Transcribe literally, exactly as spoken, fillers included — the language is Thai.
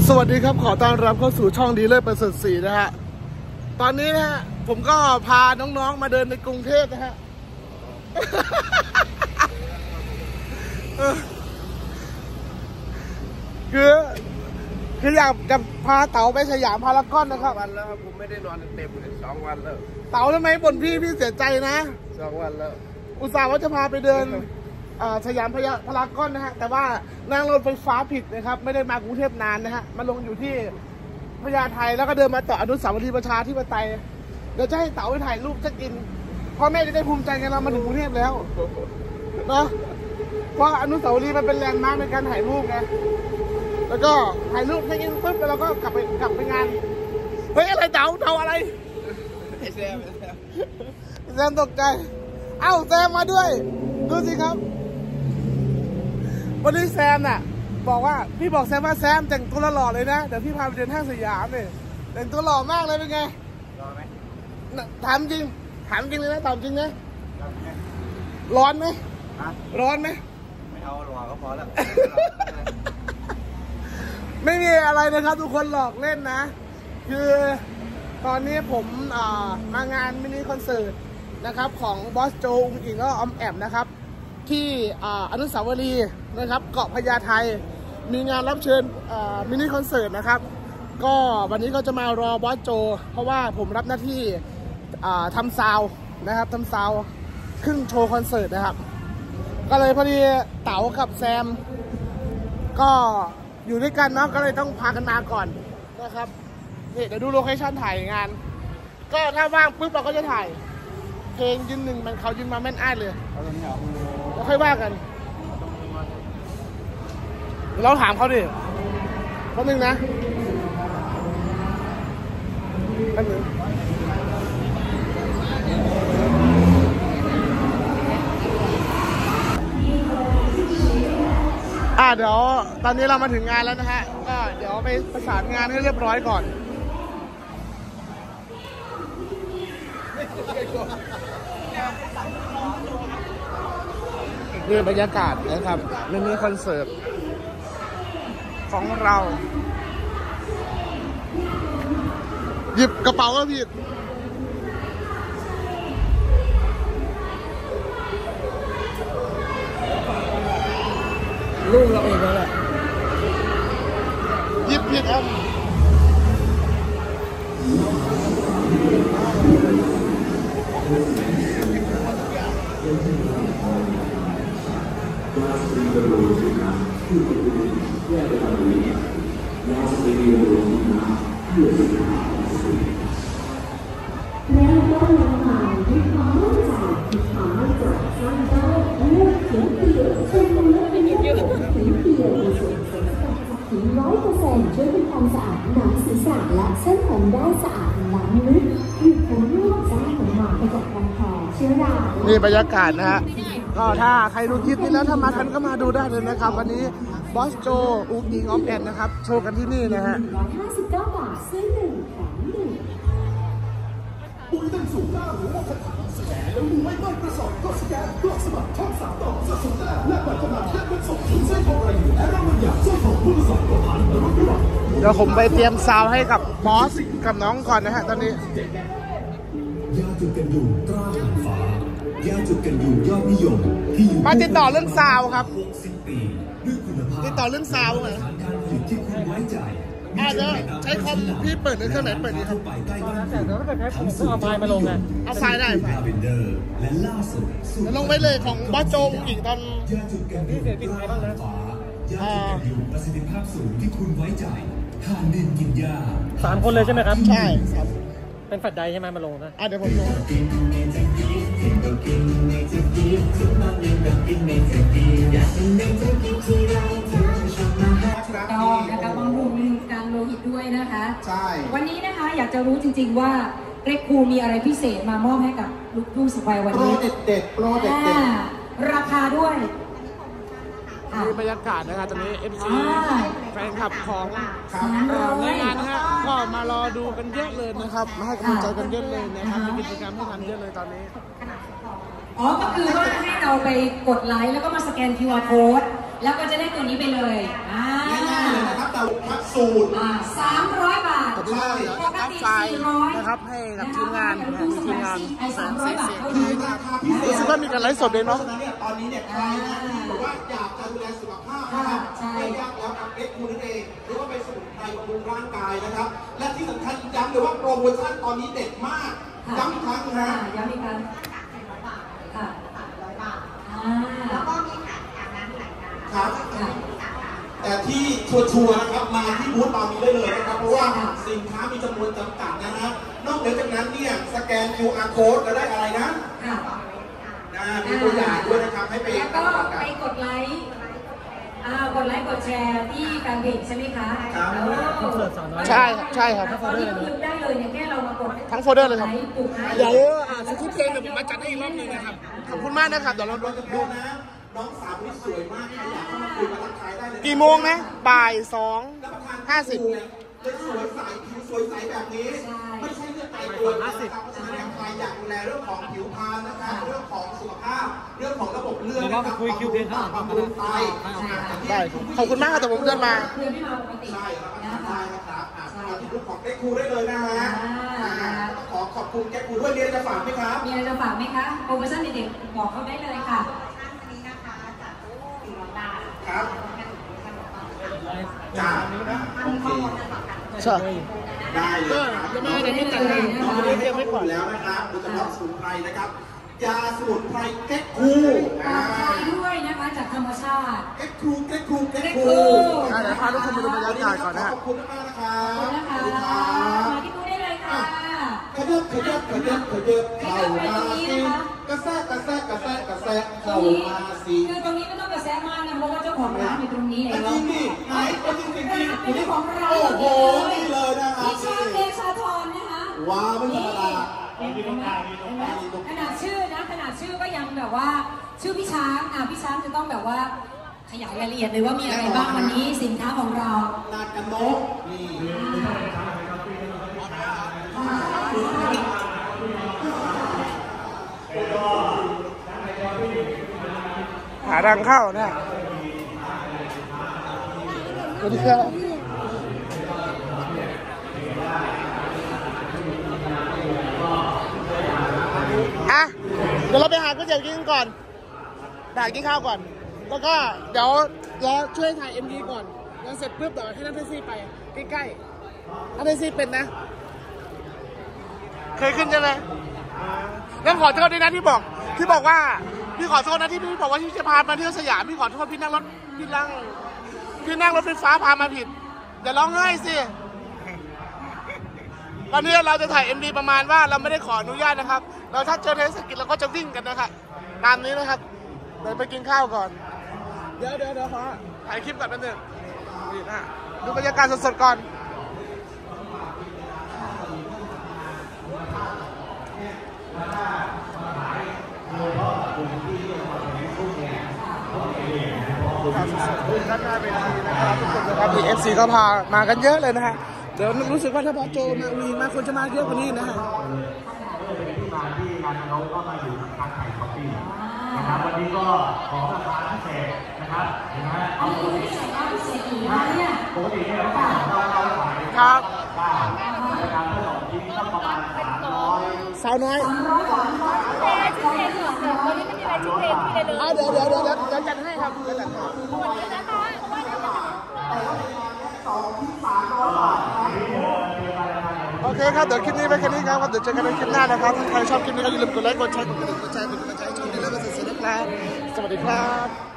สวัสดีครับขอต้อนรับเข้าสู่ช่องดีเลิศประเสริฐศรีนะฮะตอนนี้นะฮะผมก็พาน้องๆมาเดินในกรุงเทพนะฮะคือคืออยากจะพาเต๋าไปสยามพารากอนนะครับวันแล้วผมไม่ได้นอนเต็มเลยสองวันแล้วเต๋าทำไมบ่นพี่พี่เสียใจนะสองวันแล้วอุตส่าห์ว่าจะพาไปเดินสยามพารากอนนะฮะแต่ว่านั่งรถไฟฟ้าผิดนะครับไม่ได้มากรุงเทพนานนะฮะมาลงอยู่ที่พญาไทแล้วก็เดินมาต่ออนุสาวรีย์ประชาธิปไตยเดี๋ยวจะให้เต๋าไปถ่ายรูปจะกินพ่อแม่จะได้ภูมิใจกันเรามาถึงกรุงเทพแล้วเนาะเพราะอนุสาวรีย์มันเป็นแลนด์มาร์คในการถ่ายรูปไงแล้วก็ถ่ายรูปให้กินปุ๊บแล้วเราก็กลับไปกลับไปงานเฮ้ยอะไรเต๋าเต๋าอะไรแซมแซมตกใจเอ้าแซมมาด้วยดูสิครับวันนี้แซมน่ะบอกว่าพี่บอกแซมว่าแซมแต่งตัวหล่อเลยนะเดี๋ยวพี่พาไปเดินห้างสยามเลยแต่งตัวหล่อมากเลยเป็นไงรอไหมถามจริงถามจริงเลยนะตอบจริงนะร้อนไหมร้อนไหมไม่เอาหล่อก็พอแล้วไม่มีอะไรนะครับทุกคนหลอกเล่นนะคือตอนนี้ผมมางานมินิคอนเสิร์ตนะครับของบอสโจอุ้งอิงก็ออมแอมนะครับที่อนุสาวรีย์นะครับเกาะพญาไทมีงานรับเชิญมินิคอนเสิร์ตนะครับก็วันนี้ก็จะมารอบอสโจเพราะว่าผมรับหน้าที่ทำซาวนะครับทำซาวครึ่งโชว์คอนเสิร์ตนะครับก็เลยพอดีเต๋ากับแซมก็อยู่ด้วยกันเนาะก็เลยต้องพากันมาก่อนนะครับนี่เดี๋ยวดูโลเคชั่นถ่ายงานก็ถ้าว่างปุ๊บเราก็จะถ่ายเพลงยืนหนึ่งมันเขายืนมาแม่นอ้ายเลยแล้วค่อยว่ากันเราถามเขาดิแป๊บนึงนะแป๊บนึงอ่ะเดี๋ยวตอนนี้เรามาถึงงานแล้วนะฮะก็เดี๋ยวไปประสานงานให้เรียบร้อยก่อนนี่บรรยากาศนะครับมินิคอนเสิร์ตของเราหยิบกระเป๋าก็ผิดลูกเราเองแล้วแหละหยิบผิดอันแล้วก็ลงมาด้วยความมั่นใจที่ความมั่นใจสร้างได้เลือกเขียนเปลี่ยนเชิญเลือกเป็นเยอะเขียนเปลี่ยนในส่วนผสมจากถึงร้อยเปอร์เซ็นต์ช่วยทำความสะอาดหนังศีรษะและเส้นผมได้สะอาดล้ำลึกหยุดผมร่วงสร้างผมหมาไปจากรังแคเชื้อรานี่บรรยากาศนะฮะก็ถ้าใครดูคลิปนี้แล้วถ้ามาทันก็มาดูได้เลยนะครับวันนี้บอสโจอุ้งอิงออมแอนนะครับโชว์กันที่นี่นะฮะร้อยห้าสิบเก้าบาทซื้อหนึ่งแถมหนึ่ง背燈數加和我嘅談成有互惠威不爽各時間各新聞創三檔實數得叻為今日一分熟全聲學例如 Era วันอยาก追求半十個限量嘅話เดี๋ยวผมไปเตรียมซาวให้กับบอสกับน้องก่อนนะฮะตอนนี้ยาจุดกันยุงตราหันฟ้ายาจุดกันยุงยอดนิยมที่อยู่มาติดต่อเรื่องซาวครับหกสิบปีด้วยคุณภาพติดต่อเรื่องซาวไงการผลิตที่คุณไว้ใจอาจจะใช้คอมพี่เปิดในเครื่องไหนเปิดดีครับแต่ถ้าเกิดใช้ผมก็เอาไฟล์มาลงไงเอาไฟล์ได้ไฟล์และล่าสุดลงไปเลยของบอสโจอีกตอนที่เสียติดใครบ้างนะยาจุดกันยุงประสิทธิภาพสูงที่คุณไว้ใจทานเน้นกินยาสามคนเลยใช่ไหมครับใช่ครับเป็นฝัดใดใช่ไหมมาลงนะอ่ะเดี๋ยวผมลงต่อนะคะบำรุงการโลหิตด้วยนะคะใช่วันนี้นะคะอยากจะรู้จริงๆว่าเรคคูมีอะไรพิเศษมามอบให้กับลูกทุ่งสแควร์วันนี้โปรเด็ดๆโปรเด็ดๆราคาด้วยมีบรรยากาศนะครับตอนนี้ เอฟ ซี แฟนคลับของในงานนะฮะก็มารอดูกันเยอะเลยนะครับมาให้กำลังใจกันเยอะเลยนะครับมีกิจกรรมให้ทำเยอะเลยตอนนี้อ๋อก็คือว่าให้เราไปกดไลค์แล้วก็มาสแกน คิว อาร์ Code แล้วก็จะได้ตัวนี้ไปเลยอ่าง่ายๆเลยนะครับแต่สูตรสามร้อยบาทขอบคุณมากเดี๋ยวอัพไฟล์นะครับให้กับทีมงานนะมีทีมงานสามร้อยบาทคือราคาพิเศษรู้สึกว่ามีการไลฟ์สดด้วยเนาะเพราะฉะนั้นเนี่ยตอนนี้เนี่ยใครนะที่บอกว่าอยากจะดูแลสุขภาพนะครับไม่ยากแล้วกับเอ็กซ์คูนั่นเองหรือว่าเป็นสมุนไพรบำรุงร่างกายนะครับและที่สำคัญย้ำเลยว่าโปรโมชั่นตอนนี้เด็ดมากย้ำอีกครั้งนะย้ำอีกครั้งค่ะแล้วก็มีขายอาบน้ำหลายน้ำครับแต่ที่ชัวร์ๆนะครับมาที่บูธตอนนี้ได้เลยนะครับเพราะว่าสินค้ามีจำนวนจำกัดนะฮะนอกเหนือจากนั้นเนี่ยสแกน คิว อาร์ code แล้วได้อะไรนะนะมีตัวอย่างด้วยนะครับให้ไปแล้วก็ไปกดไลค์อ่ากดไลค์กดแชร์ที่แฟนเพจใช่ไหมคะครับใช่ครับใช่ครับตอนนี้คืนได้เลยเนี่ยแค่เรามากดทั้งโฟลเดอร์เลยครับปุ่มไลค์เดี๋ยวอ่าสคริปต์เพลงเดี๋ยวผมมาจัดให้อีกรอบหนึงนะครับขอบคุณมากนะครับเดี๋ยวเราโดยเฉพาะนะน้องสาวนี่สวยมากใครอยากเข้ามาคุยมาทักทายได้เลยกี่โมงนะบ่ายสองห้าสิบเลยสวยใสผิวสวยใสแบบนี้ไม่ใช่เรื่องไกลตัวนะครับเพราะฉะนั้นใครอยากดูแลเรื่องของผิวพรรณนะครับเรื่องของสุขภาพเรื่องของระบบเลือดนะครับของบำรุงไตได้ขอบคุณมากครับแต่ผมเดินมาเพื่อนไม่มาปกติใช่ครับใช่ครับมาที่รูปของแก๊กคูได้เลยนะฮะขอขอบคุณแก๊กคูด้วยเรียนจะฝากไหมครับมีอะไรจะฝากไหมคะโปรโมชั่นเด็กๆบอกเขาได้เลยค่ะครับจ้าโอเคใช่ได้เลยครับก็ยังไม่ได้ไม่ตัดเลยน้องได้เตรียมไว้ก่อนแล้วนะครับโดยเฉพาะสมุนไพรนะครับยาสมุนไพรแก๊กคูปลอดภัยด้วยนะคะจากธรรมชาติแก๊กคูแก๊กคูแก๊กคูอ่ะเดี๋ยวพาทุกคนมาดูบรรยากาศก่อนนะฮะขอบคุณมากนะครับขอบคุณนะคะสวัสดีครับมาที่บูธได้เลยค่ะขยับขยับขยับขยับเข้ามาสิกระแทกกระแทกกระแทกกระแทกเข้ามาสิคือตรงนี้ไม่ต้องกระแสมากนะเพราะว่าเจ้าของร้านอยู่ตรงนี้เองจริงดิไหนจริงจริงจริงเป็นเจ้าของร้านโอ้โหนี่เลยนะครับพี่ชาเดชาธรนะคะว้าวไม่ธรรมดาเห็นไหมเห็นไหมขนาดชื่อนะขนาดชื่อก็ยังแบบว่าชื่อพี่ช้างอ่ะพี่ช้างจะต้องแบบว่าขยายรายละเอียดเลยว่ามีอะไรบ้างวันนี้สินค้าของเรานาดกันนกนี่หาทางเข้าเนี่ยสวัสดีครับอ่ะเดี๋ยวเราไปหาก๋วยเตี๋ยวกินก่อนไปหากินข้าวก่อน แล้วก็เดี๋ยวรอช่วยถ่ายเอ็มดีก่อนแล้วเสร็จปุ๊บเดี๋ยวให้นั่งแท็กซี่ไปใกล้ๆนั่งแท็กซี่เป็นนะ เคยขึ้นใช่ไหมแล้วขอโทษด้วยนะที่บอกที่บอกว่าพี่ขอโทษนะที่พี่บอกว่าที่จะพามาเที่ยวสยามพี่ขอโทษพี่นั่งรถพี่นั่งพี่นั่งรถไฟฟ้าพามาผิดอย่าร้องไห้สิตอนนี้เราจะถ่าย เอ็ม ดี ประมาณว่าเราไม่ได้ขออนุญาตนะครับเราถ้าเจอเทศกิจเราก็จะวิ่งกันนะครับตามนี้นะครับเดี๋ยวไปกินข้าวก่อนเดี๋ยวเดี๋ยวเดี๋ยวขอถ่ายคลิปก่อนแป๊บนึงนี่นะดูบรรยากาศสดๆก่อนด้านหน้าเวทีนะครับทุกคนนะครับมี เอฟ ซี ก็พามากันเยอะเลยนะฮะเดี๋ยวรู้สึกว่าถ้าพอโจมาวีมาคนจะมาเยอะกว่านี้นะฮะที่มาที่งานน้องก็มาอยู่ทางไทยช้อปปิ้งนะครับวันนี้ก็ของราคาพิเศษนะครับเห็นไหมเอาปกติปกติเนี่ยเราขายเราเราขายครับเก้าในการผสมชิ้นก็ประมาณสามร้อยสาวน้อยเพลงชื่อเพลงเหรอคะวันนี้ไม่มีอะไรชื่อเพลงพี่เลยเลยอ่ะเดี๋ยวเดี๋ยวเดี๋ยวเดี๋ยวเดี๋ยวจัดให้ครับเดี๋ยวจัดให้วันนี้นะคะเพราะว่าจะเป็นโอเคครับเดี๋ยวคลิปนี้ไปแค่นี้ครับเดี๋ยวเจอกันในคลิปหน้านะครับถ้าใครชอบคลิปนี้ก็อย่าลืมกดไลค์กดแชร์กดกระดิ่งกดแชร์กดกระจายช่องนี้แล้วก็เสร็จๆนะครับสวัสดีครับ